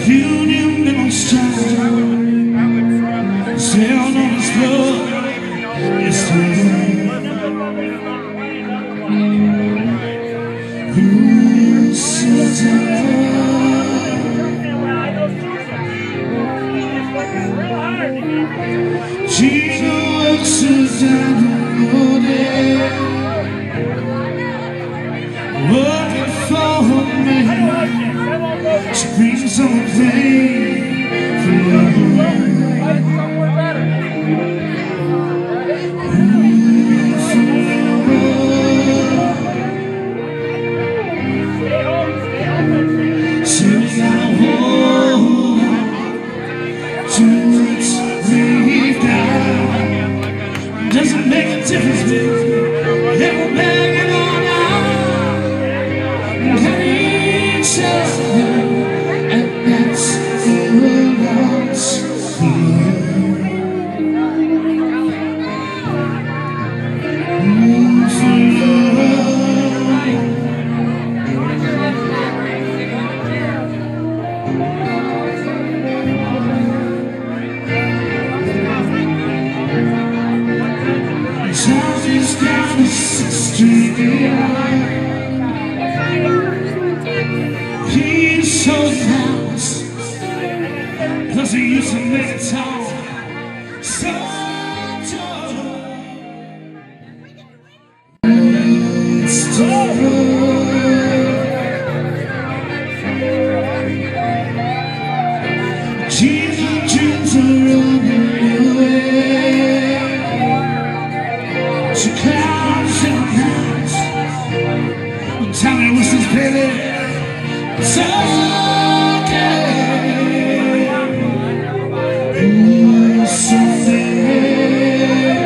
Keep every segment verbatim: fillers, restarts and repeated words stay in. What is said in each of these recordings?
union demonstration, sailed on his blood, it's through. Who sits Gina works her down the road, working for me. She brings some pain for you. So we gotta hold to what we've got. Doesn't make a difference, baby. Every man and all now got each other, and that's who wants you. Time is down the sixth street. He's so fast, cause he used to make it talk so tall. It's tough. Jesus, dreams are running away. She clouds in the night. Tell me what's this, baby? It's okay. Ooh, someday.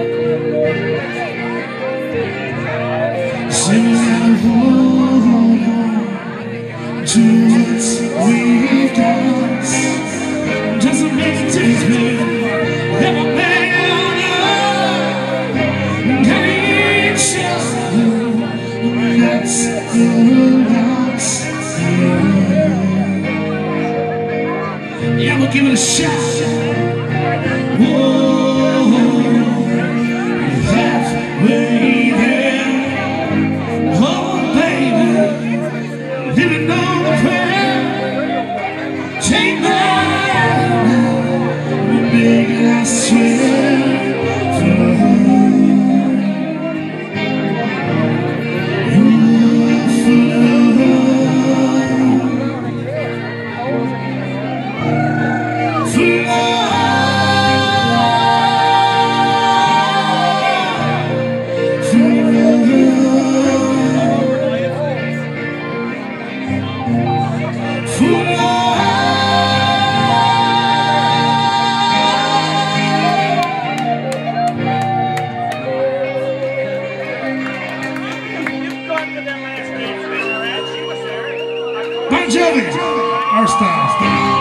Say we gotta hold on to what we've got. Doesn't make a difference, baby. Never make yeah, we'll give it a shot. Whoa, halfway there. Oh, baby, living on the prayer. Take my hand, baby, I swear. Bon Jovi, our style.